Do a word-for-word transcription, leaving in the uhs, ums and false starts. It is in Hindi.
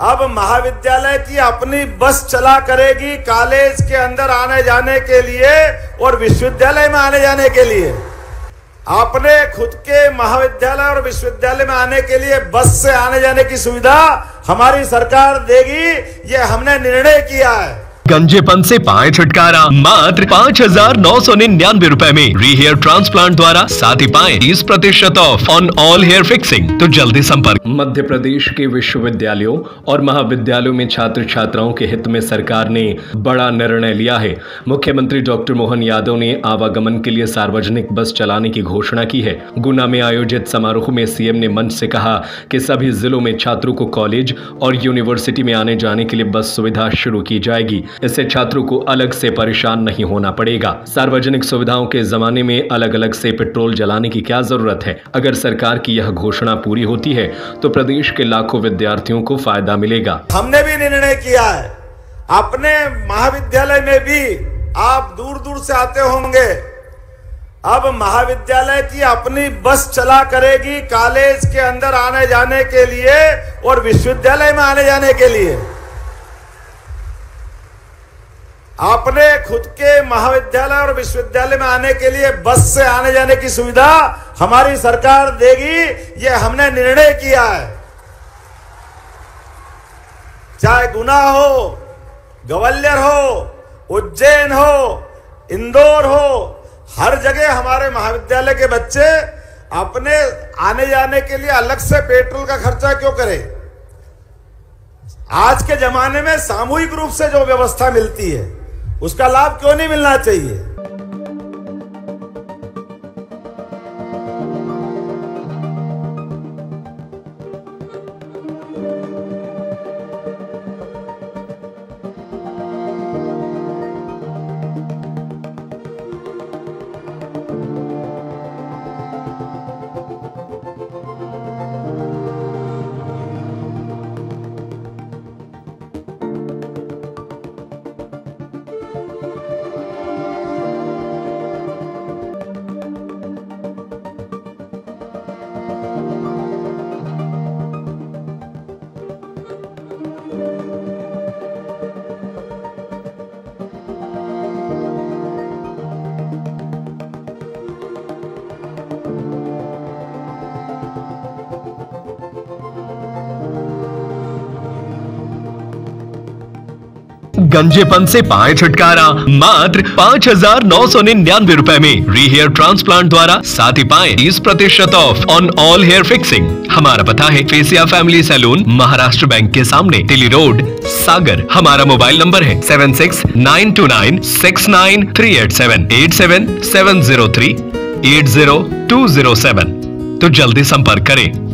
अब महाविद्यालय की अपनी बस चला करेगी कॉलेज के अंदर आने जाने के लिए और विश्वविद्यालय में आने जाने के लिए। अपने खुद के महाविद्यालय और विश्वविद्यालय में आने के लिए बस से आने जाने की सुविधा हमारी सरकार देगी, ये हमने निर्णय किया है। गंजेपन से पाए छुटकारा मात्र पाँच हजार नौ सौ निन्यानवे रुपए में री हेयर ट्रांसप्लांट द्वारा, साथ ही पाए तीस प्रतिशत off on all hair fixing. तो जल्दी संपर्क। मध्य प्रदेश के विश्वविद्यालयों और महाविद्यालयों में छात्र छात्राओं के हित में सरकार ने बड़ा निर्णय लिया है। मुख्यमंत्री डॉक्टर मोहन यादव ने आवागमन के लिए सार्वजनिक बस चलाने की घोषणा की है। गुना में आयोजित समारोह में सीएम ने मंच से कहा कि सभी जिलों में छात्रों को कॉलेज और यूनिवर्सिटी में आने जाने के लिए बस सुविधा शुरू की जाएगी। इससे छात्रों को अलग से परेशान नहीं होना पड़ेगा। सार्वजनिक सुविधाओं के जमाने में अलग अलग से पेट्रोल जलाने की क्या जरूरत है। अगर सरकार की यह घोषणा पूरी होती है तो प्रदेश के लाखों विद्यार्थियों को फायदा मिलेगा। हमने भी निर्णय किया है, अपने महाविद्यालय में भी आप दूर दूर से आते होंगे, अब महाविद्यालय की अपनी बस चला करेगी कॉलेज के अंदर आने जाने के लिए और विश्वविद्यालय में आने जाने के लिए। अपने खुद के महाविद्यालय और विश्वविद्यालय में आने के लिए बस से आने जाने की सुविधा हमारी सरकार देगी, ये हमने निर्णय किया है। चाहे गुना हो, ग्वालियर हो, उज्जैन हो, इंदौर हो, हर जगह हमारे महाविद्यालय के बच्चे अपने आने जाने के लिए अलग से पेट्रोल का खर्चा क्यों करें। आज के जमाने में सामूहिक रूप से जो व्यवस्था मिलती है उसका लाभ क्यों नहीं मिलना चाहिए। गंजेपन से पाए छुटकारा मात्र पाँच हजार नौ सौ निन्यानवे रुपए में री हेयर ट्रांसप्लांट द्वारा, साथ ही पाए तीस प्रतिशत off on all hair fixing. हमारा पता है Facia family salon, Maharashtra bank के सामने, टिली रोड, सागर। हमारा मोबाइल नंबर है seven six nine two nine six nine three eight seven eight seven seven zero three eight zero two zero seven. तो जल्दी संपर्क करें।